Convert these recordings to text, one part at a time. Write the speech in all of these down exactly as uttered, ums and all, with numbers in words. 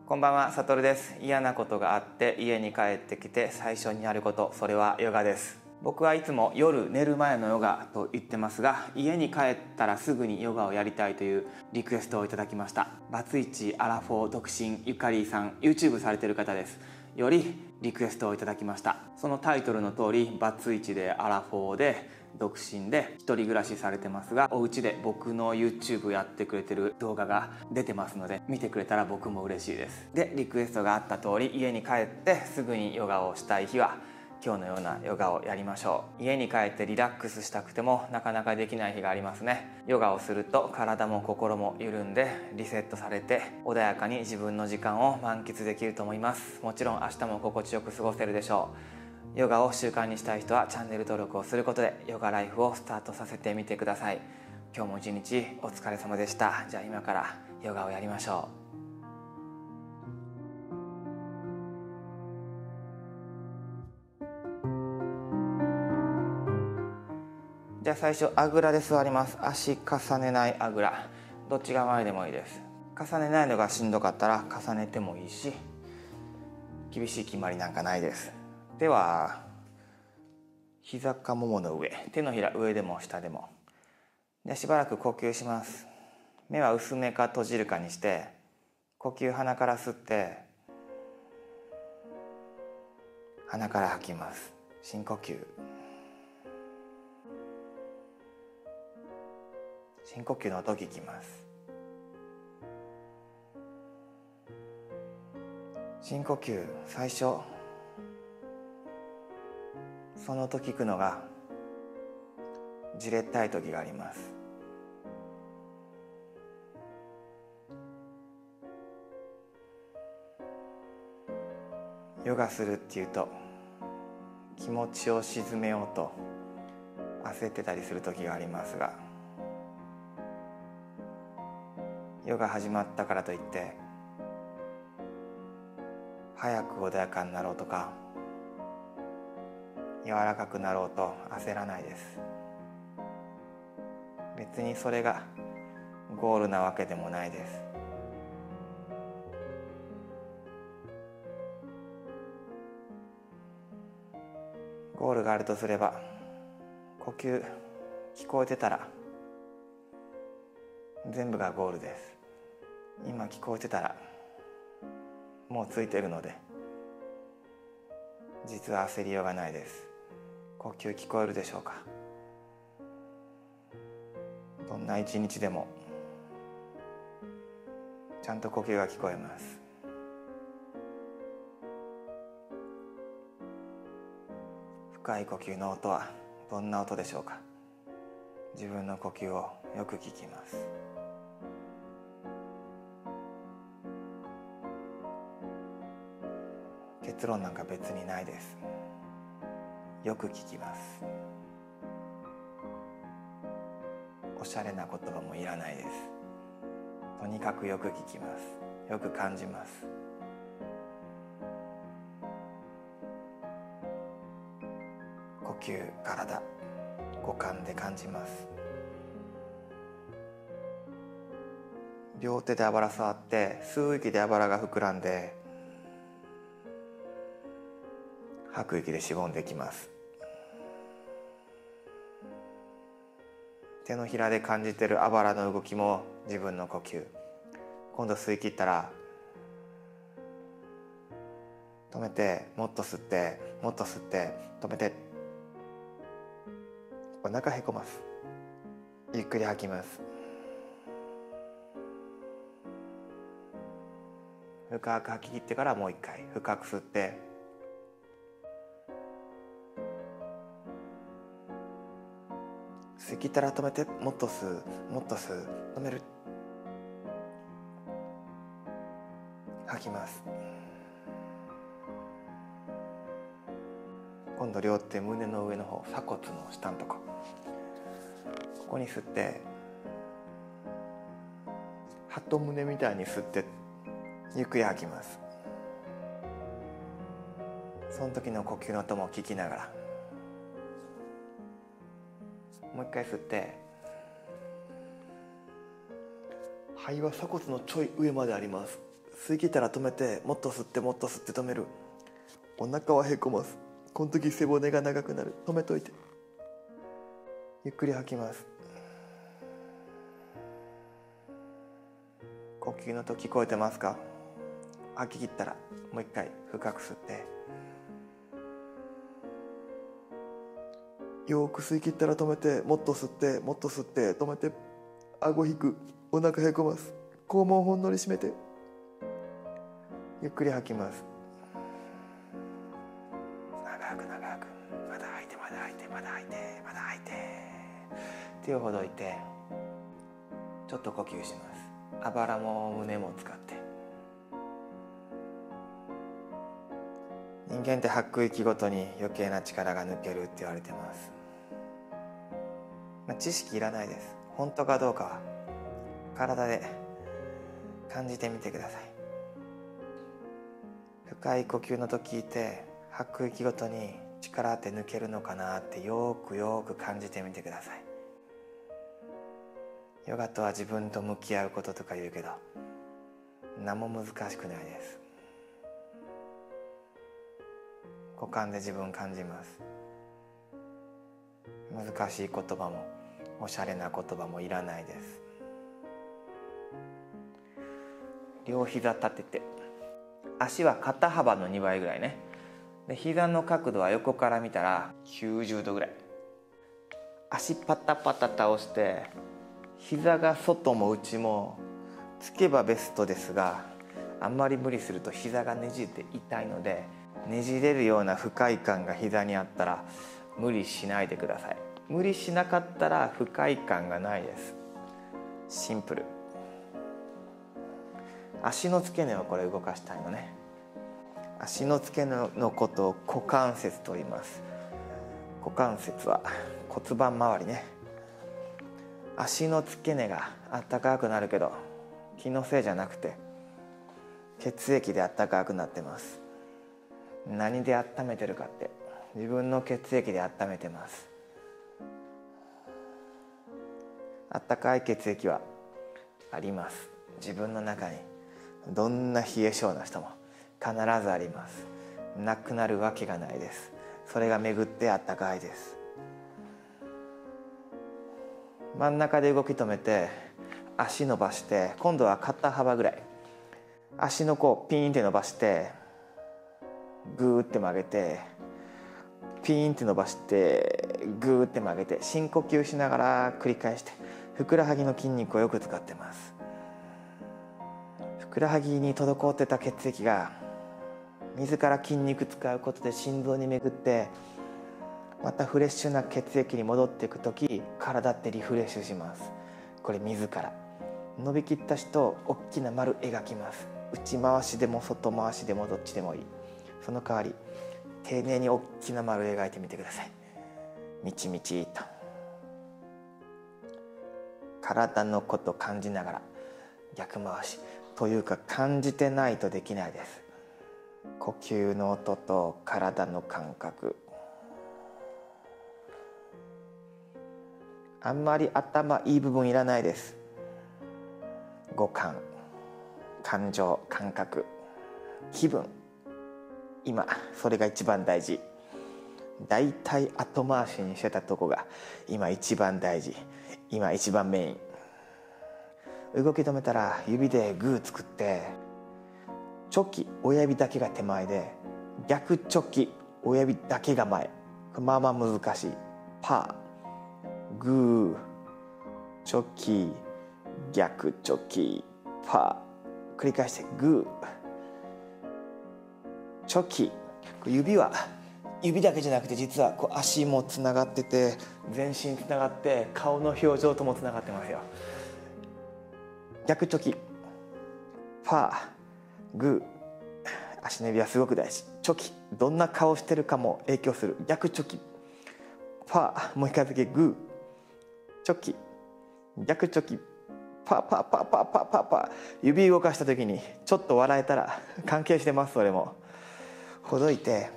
こんばんは、さとるです。嫌なことがあって家に帰ってきて最初にやること、それはヨガです。僕はいつも夜寝る前のヨガと言ってますが、家に帰ったらすぐにヨガをやりたいというリクエストをいただきました。バツイチアラフォー独身ゆかりーさん、 YouTube されてる方です。よりリクエストをいただきました。そのタイトルの通り、バツイチでアラフォーで独身で一人暮らしされてますが、お家で僕の YouTube やってくれてる動画が出てますので、見てくれたら僕も嬉しいです。で、リクエストがあった通り、家に帰ってすぐにヨガをしたい日は今日のようなヨガをやりましょう。家に帰ってリラックスしたくてもなかなかできない日がありますね。ヨガをすると体も心も緩んでリセットされて、穏やかに自分の時間を満喫できると思います。もちろん明日も心地よく過ごせるでしょう。ヨガを習慣にしたい人はチャンネル登録をすることでヨガライフをスタートさせてみてください。今日も一日お疲れ様でした。じゃあ今からヨガをやりましょう。じゃあ最初あぐらで座ります。足重ねないあぐら、どっちが前でもいいです。重ねないのがしんどかったら重ねてもいいし、厳しい決まりなんかないです。では膝かももの上、手のひら上でも下でも。でしばらく呼吸します。目は薄めか閉じるかにして、呼吸鼻から吸って鼻から吐きます。深呼吸。深呼吸の音聞きます。深呼吸、最初その音聞くのがじれったい時があります。ヨガするっていうと気持ちを静めようと焦ってたりする時がありますが、ヨガ始まったからといって早く穏やかになろうとか柔らかくなろうと焦らないです。別にそれがゴールなわけでもないです。ゴールがあるとすれば、呼吸聞こえてたら全部がゴールです。今聞こえてたらもうついてるので、実は焦りようがないです。呼吸聞こえるでしょうか。どんな一日でもちゃんと呼吸が聞こえます。深い呼吸の音はどんな音でしょうか。自分の呼吸をよく聞きます。結論なんか別にないです。よく聞きます。おしゃれな言葉もいらないです。とにかくよく聞きます。よく感じます。呼吸、体、五感で感じます。両手であばら触って吸う息であばらが膨らんで、吐く息でしぼんできます。手のひらで感じているあばらの動きも自分の呼吸。今度吸い切ったら止めて、もっと吸って、もっと吸って、止めて、お腹へこます。ゆっくり吐きます。深く吐き切ってからもう一回深く吸って、吸い切ったら止めて、もっと吸う、もっと吸う、止める、吐きます。今度両手胸の上の方、鎖骨の下のとこ、ここに吸って、鳩胸みたいに吸ってゆっくり吐きます。その時の呼吸の音も聞きながら、もう一回吸って、肺は鎖骨のちょい上まであります。 吸い切ったら止めて、もっと吸ってもっと吸って止める。お腹はへこます。この時背骨が長くなる。止めといて。ゆっくり吐きます。呼吸の音聞こえてますか？吐き切ったらもう一回深く吸って、よく吸い切ったら止めて、もっと吸ってもっと吸って止めて、顎引く。お腹へこます。肛門ほんのり締めて、ゆっくり吐きます。長く長く、まだ吐いてまだ吐いてまだ吐いてまだ吐いて、手をほどいてちょっと呼吸します。あばらも胸も使って。人間って吐く息ごとに余計な力が抜けるって言われてます。まあ、知識いらないです。本当かどうかは体で感じてみてください。深い呼吸の音聞いて、吐く息ごとに力って抜けるのかなってよくよく感じてみてください。ヨガとは自分と向き合うこととか言うけど、何も難しくないです。五感で自分感じます。難しい言葉もおしゃれな言葉もいらないです。両膝立てて、足は肩幅のにばいぐらいね。で、膝の角度は横から見たらきゅうじゅうどぐらい。足パタパタ倒して、膝が外も内もつけばベストですが、あんまり無理すると膝がねじれて痛いので、ねじれるような不快感が膝にあったら無理しないでください。無理しなかったら不快感がないです。シンプル。足の付け根をこれ動かしたいのね。足の付け根のことを股関節と言います。股関節は骨盤周りね。足の付け根があったかくなるけど、気のせいじゃなくて血液であったかくなってます。何で温めてるかって、自分の血液で温めてます。あったかい血液はあります。自分の中にどんな冷え性な人も必ずあります。なくなるわけがないです。それが巡ってあったかいです。真ん中で動き止めて、足伸ばして、今度は肩幅ぐらい足の甲をピーンって伸ばして、グーって曲げて、ピーンって伸ばしてグーって曲げて、深呼吸しながら繰り返して、ふくらはぎの筋肉をよく使ってます。ふくらはぎに滞ってた血液が自ら筋肉使うことで心臓に巡って、またフレッシュな血液に戻っていくとき、体ってリフレッシュします。これ自ら伸びきった人、大きな丸描きます。内回しでも外回しでもどっちでもいい。その代わり丁寧に大きな丸描いてみてください。みちみちと体のこと感じながら逆回しというか、感じてないとできないです。呼吸の音と体の感覚、あんまり頭いい部分いらないです。五感、感情、感覚、気分、今それが一番大事。だいたい後回しにしてたとこが今一番大事、今一番メイン。動き止めたら指でグー作って、チョキ親指だけが手前で、逆チョキ親指だけが前。まあまあ難しい。パー、グー、チョキ、逆チョキ、パー、繰り返してグー、チョキ。指は指だけじゃなくて、実はこう足もつながってて、全身つながって顔の表情ともつながってますよ。逆チョキ、パー、グー、足の指はすごく大事。チョキ、どんな顔してるかも影響する。逆チョキ、パー、もう一回だけグー、チョキ、逆チョキ、パーパーパーパーパーパーパー。指動かした時にちょっと笑えたら関係してます。それもほどいて、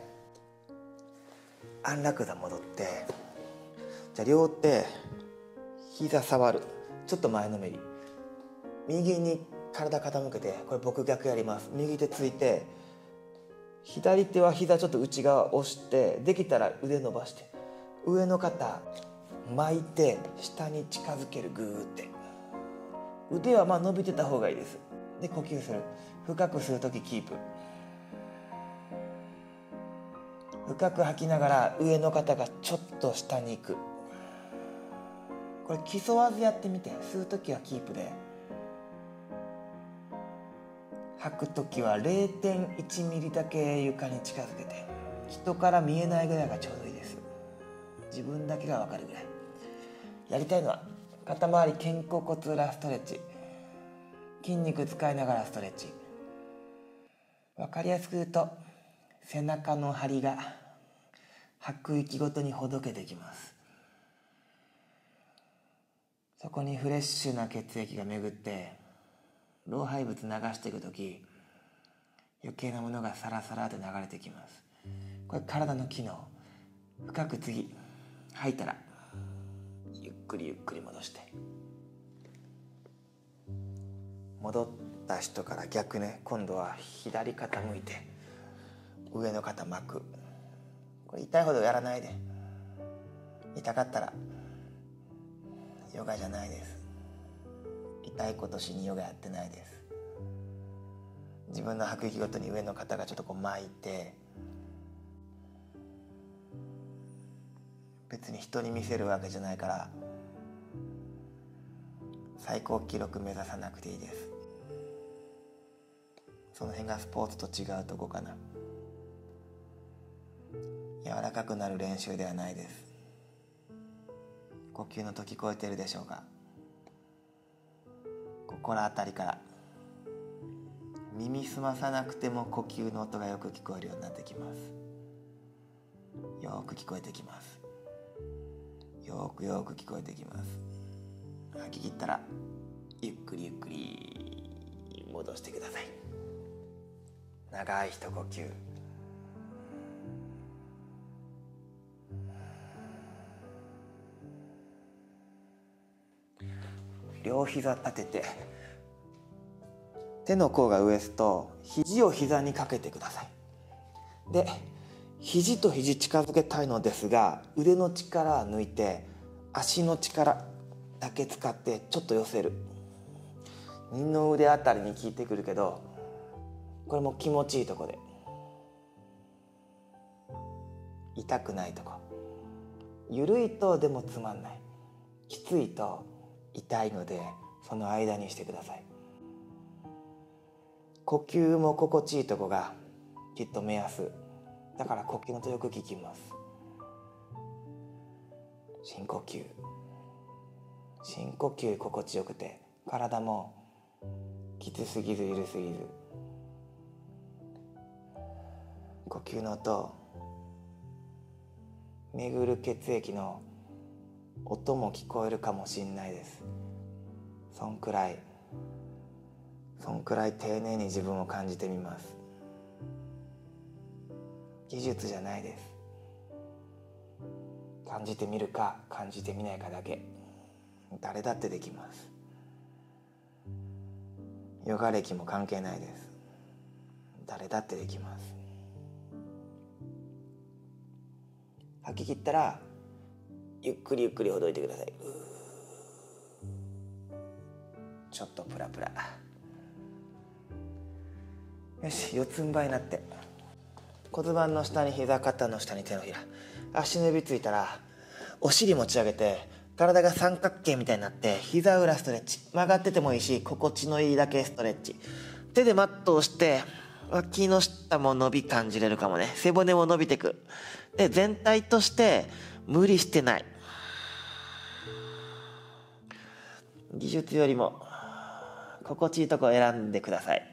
安楽座戻って、じゃあ両手膝触る。ちょっと前のめり、右に体傾けて、これ僕逆やります。右手ついて、左手は膝ちょっと内側押して、できたら腕伸ばして、上の肩巻いて下に近づける。グーって、腕はまあ伸びてた方がいいです。で呼吸する。深く吸う時キープ。深く吐きながら上の肩がちょっと下に行く。これ競わずやってみて。吸う時はキープで、吐く時は れいてんいち ミリだけ床に近づけて、人から見えないぐらいがちょうどいいです。自分だけが分かるぐらい。やりたいのは肩周り肩甲骨裏ストレッチ、筋肉使いながらストレッチ。分かりやすく言うと、背中の張りが吐く息ごとにほどけてきます。そこにフレッシュな血液が巡って老廃物流していくとき、余計なものがサラサラと流れてきます。これ体の機能。深く次吐いたらゆっくりゆっくり戻して、戻った人から逆ね、今度は左肩向いて上の肩巻く。これ痛いほどやらないで。痛かったらヨガじゃないです。痛いことしにヨガやってないです。自分の吐く息ごとに上の肩がちょっとこう巻いて、別に人に見せるわけじゃないから最高記録目指さなくていいです。その辺がスポーツと違うとこかな。柔らかくなる練習ではないです。呼吸の音聞こえてるでしょうか。心当たりから耳すまさなくても呼吸の音がよく聞こえるようになってきます。よく聞こえてきます。よくよく聞こえてきます。吐き切ったらゆっくりゆっくり戻してください。長い一呼吸。両膝立てて、手の甲がウエスト、肘を膝にかけてください。で、肘と肘近づけたいのですが、腕の力は抜いて足の力だけ使ってちょっと寄せる。二の腕あたりに効いてくるけど、これも気持ちいいとこで、痛くないとこ。緩いとでもつまんない、きついと痛いので、その間にしてください。呼吸も心地いいとこがきっと目安だから、呼吸の音よく聞きます。深呼吸。深呼吸心地よくて、体もきつすぎず緩すぎず。呼吸の音、巡る血液の音も聞こえるかもしれないです。そんくらいそんくらい丁寧に自分を感じてみます。技術じゃないです。感じてみるか感じてみないかだけ。誰だってできます。ヨガ歴も関係ないです。誰だってできます。吐き切ったらゆっくりゆっくりほどいてください。ちょっとプラプラ。よし、四つん這いになって骨盤の下に膝、肩の下に手のひら、足の指ついたらお尻持ち上げて、体が三角形みたいになって膝裏ストレッチ。曲がっててもいいし、心地のいいだけストレッチ。手でマットをして脇の下も伸び感じれるかもね。背骨も伸びてく。で、全体として無理してない。技術よりも心地いいとこを選んでください。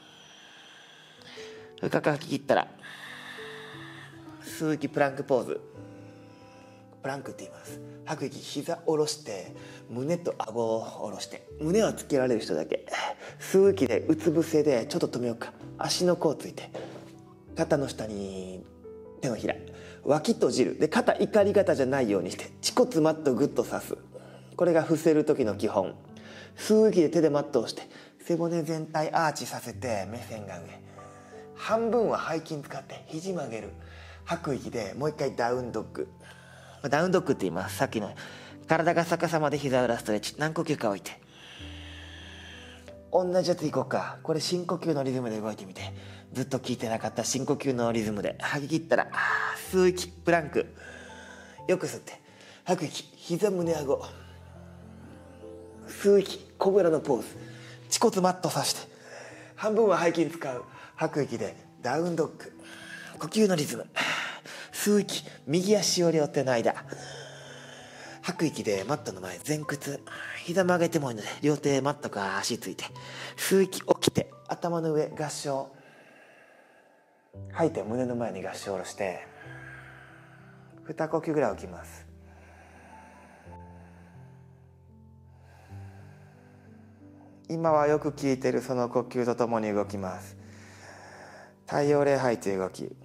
深く吐き切ったら吸う息プランクポーズ。プランクって言います。吐く息、膝下ろして胸と顎を下ろして、胸はつけられる人だけ。吸う息でうつ伏せでちょっと止めようか。足の甲ついて、肩の下に手のひら、脇閉じる。で、肩怒り肩じゃないようにして恥骨マットグッと刺す。これが伏せる時の基本。吸う息で手でマットをして、 背骨全体アーチさせて目線が上、半分は背筋使って肘曲げる。吐く息でもう一回ダウンドッグ。ダウンドッグって言います。さっきの体が逆さまで膝裏ストレッチ、何呼吸か置いて同じやついこうか。これ深呼吸のリズムで動いてみて。ずっと聞いてなかった深呼吸のリズムで吐き切ったら吸う息、プランク。よく吸って吐く息、膝胸顎。吸う息、コブラのポーズ。恥骨マットさして半分は背筋使う。吐く息でダウンドッグ。呼吸のリズム。吸う息、右足を両手の間。吐く息でマットの前前屈。膝曲げてもいいので両手マットか足ついて。吸う息、起きて頭の上合掌。吐いて胸の前に合掌下ろしてに呼吸ぐらい起きます。今はよく聞いているその呼吸とともに動きます。太陽礼拝という動き、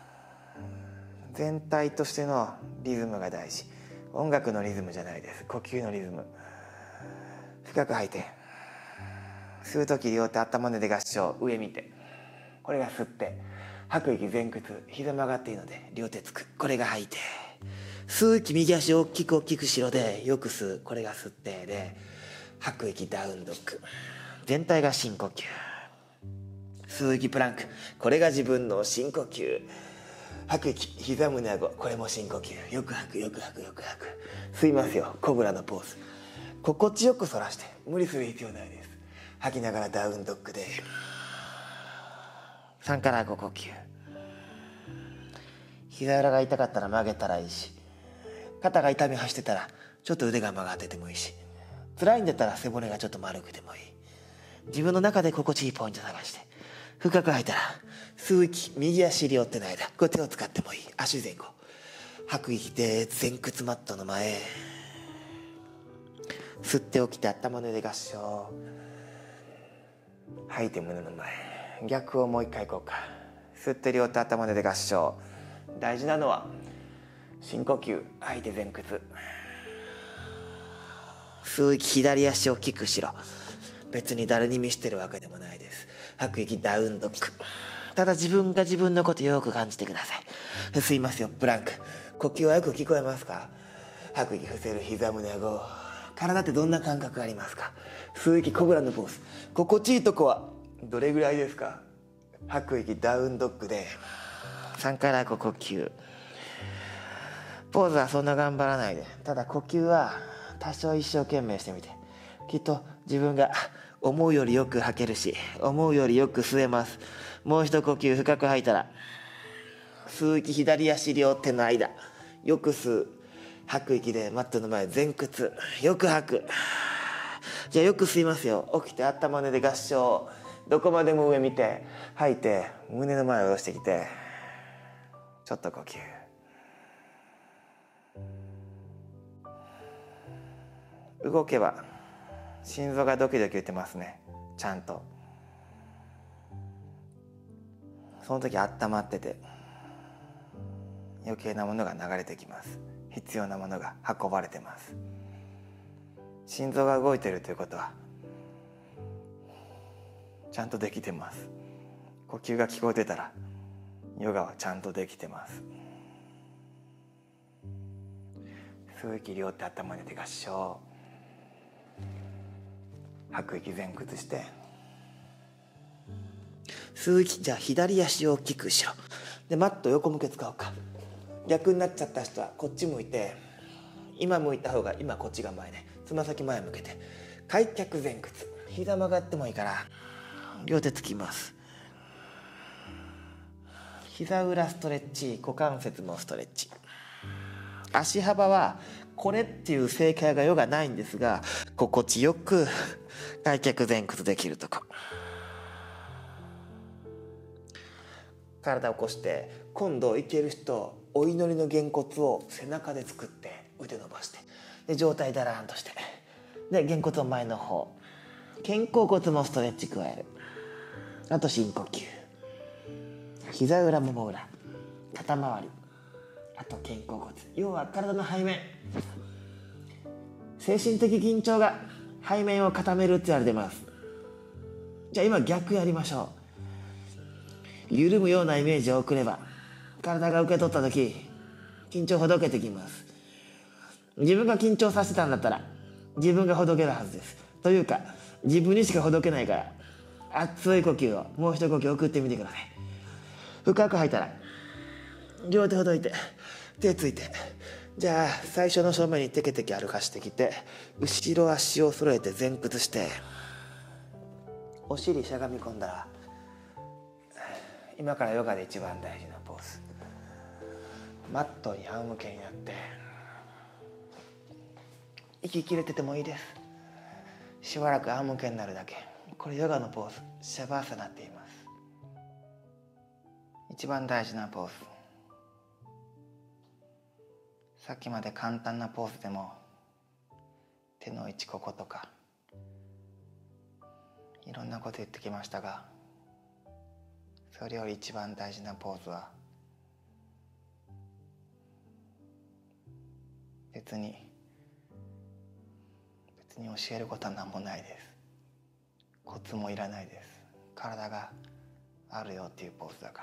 全体としてのリズムが大事。音楽のリズムじゃないです。呼吸のリズム。深く吐いて吸う時両手頭ので合掌、上見て、これが吸って。吐く息前屈、膝曲がっていいので両手つく、これが吐いて。吸う息、右足を大きく大きく後ろでよく吸う、これが吸ってで、吐く息ダウンドッグ、全体が深呼吸。吸う息プランク、これが自分の深呼吸。吐く息、膝胸顎、これも深呼吸。よく吐くよく吐くよく吐く。吸いますよ、コブラのポーズ。心地よく反らして無理する必要ないです。吐きながらダウンドッグでさんからご呼吸。膝裏が痛かったら曲げたらいいし、肩が痛み走ってたらちょっと腕が曲がっててもいいし、辛いんだったら背骨がちょっと丸くてもいい。自分の中で心地いいポイント探して深く吐いたら吸う息、右足両手の間、こう手を使ってもいい。足前後。吐く息で前屈マットの前。吸って起きて頭の上で合掌。吐いて胸の前。逆をもう一回いこうか。吸って両手頭の上で合掌。大事なのは深呼吸。吐いて前屈。吸う息、左足を大きく後ろ。別に誰に見せてるわけでもないです。吐く息ダウンドッグ。ただ自分が自分のことをよく感じてください。吸いますよ、プランク。呼吸はよく聞こえますか？吐く息、伏せる膝胸顎。体ってどんな感覚がありますか？吸う息、コブラのポーズ。心地いいとこはどれぐらいですか？吐く息ダウンドッグでさんからご呼吸。ポーズはそんな頑張らないで、ただ呼吸は多少一生懸命してみて、きっと自分が思うよりよく吐けるし、思うよりよく吸えます。もう一呼吸深く吐いたら、吸う息、左足両手の間、よく吸う。吐く息でマットの前前屈、よく吐く。じゃあよく吸いますよ。起きて頭の上で合掌。どこまでも上見て吐いて胸の前を下ろしてきて、ちょっと呼吸。動けば心臓がドキドキ言ってますね。ちゃんとその時温まってて、余計なものが流れてきます。必要なものが運ばれてます。心臓が動いているということはちゃんとできてます。呼吸が聞こえてたらヨガはちゃんとできてます。吸う息、両手頭に手合掌。吐く息前屈して、吸う息、じゃあ左足を大きく後ろでマット横向け使おうか。逆になっちゃった人はこっち向いて、今向いた方が今こっちが前で、つま先前向けて開脚前屈。膝曲がってもいいから両手つきます。膝裏ストレッチ、股関節もストレッチ。足幅はこれっていう正解がヨガないんですが、心地よく開脚前屈できるとこ。体を起こして、今度いける人、お祈りのげんこつを背中で作って腕伸ばして、で上体だらーんとして、でげんこつを前の方、肩甲骨もストレッチ加える。あと深呼吸。膝裏もも裏、肩周り、あと肩甲骨。要は体の背面、精神的緊張が背面を固めるって言われてます。 じゃあ今逆やりましょう。緩むようなイメージを送れば体が受け取った時緊張ほどけてきます。自分が緊張させてたんだったら自分がほどけるはずです。というか自分にしかほどけないから、熱い呼吸をもう一呼吸送ってみてください。深く吐いたら両手ほどいて手ついて、じゃあ最初の正面にテケテケ歩かしてきて、後ろ足を揃えて前屈してお尻しゃがみ込んだら、今からヨガで一番大事なポーズ、マットに仰向けになって息切れててもいいです。しばらく仰向けになるだけ。これヨガのポーズ、シャバーサナって言います。一番大事なポーズ。さっきまで簡単なポーズでも手の位置こことかいろんなこと言ってきましたが、それより一番大事なポーズは別に別に教えることは何もないです。コツもいらないです。体があるよっていうポーズだから、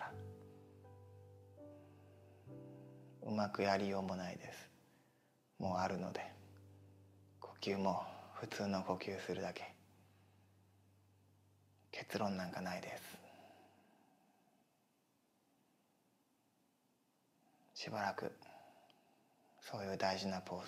うまくやりようもないです。もうあるので、呼吸も普通の呼吸するだけ。結論なんかないです。しばらくそういう大事なポーズ、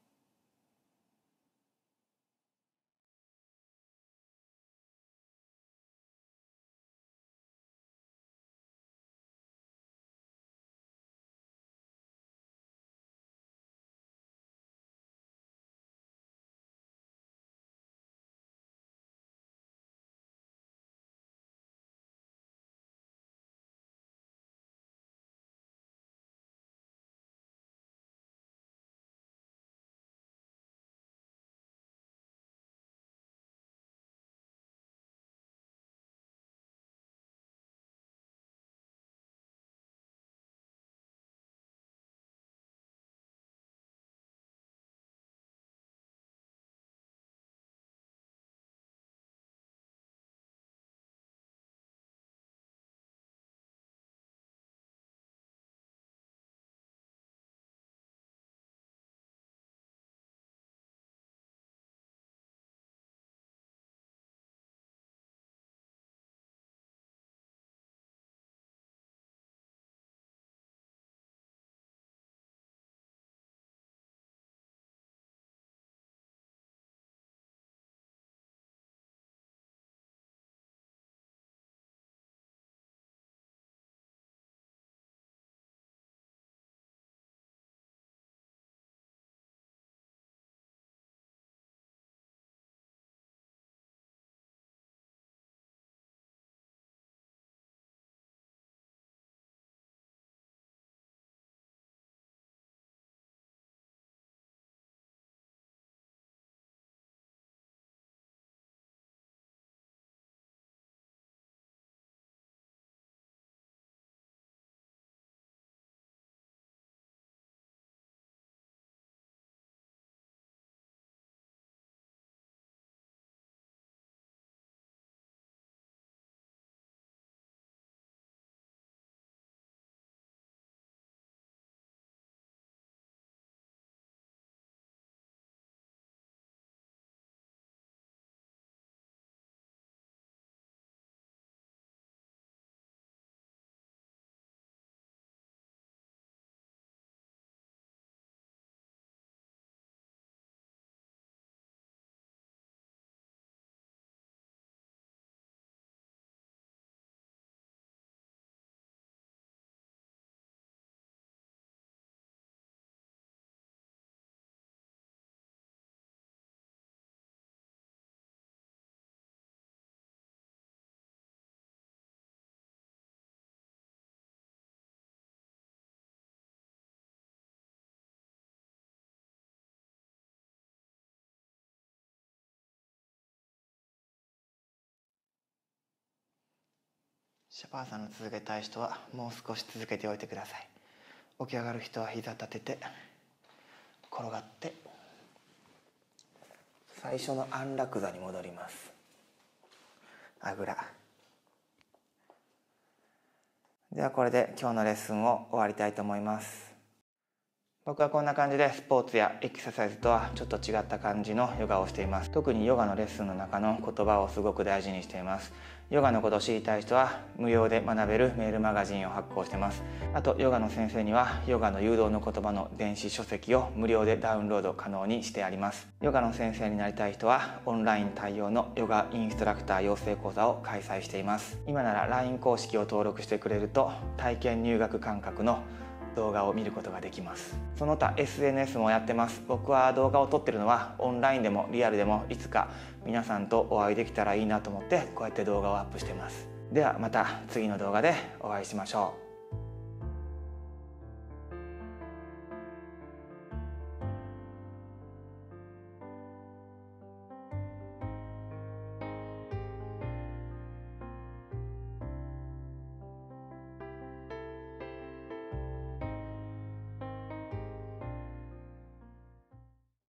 シャバーサナを続けたい人はもう少し続けておいてください。起き上がる人は膝立てて転がって最初の安楽座に戻ります。 あぐら。ではこれで今日のレッスンを終わりたいと思います。僕はこんな感じでスポーツやエクササイズとはちょっと違った感じのヨガをしています。特にヨガのレッスンの中の言葉をすごく大事にしています。ヨガのことを知りたい人は無料で学べるメールマガジンを発行してます。あとヨガの先生にはヨガの誘導の言葉の電子書籍を無料でダウンロード可能にしてあります。ヨガの先生になりたい人はオンライン対応のヨガインストラクター養成講座を開催しています。今なら ライン 公式を登録してくれると体験入学感覚の動画を見ることができます。その他 エスエヌエス もやってます。僕は動画を撮ってるのはオンラインでもリアルでもいつか皆さんとお会いできたらいいなと思ってこうやって動画をアップしてます。ではまた次の動画でお会いしましょう。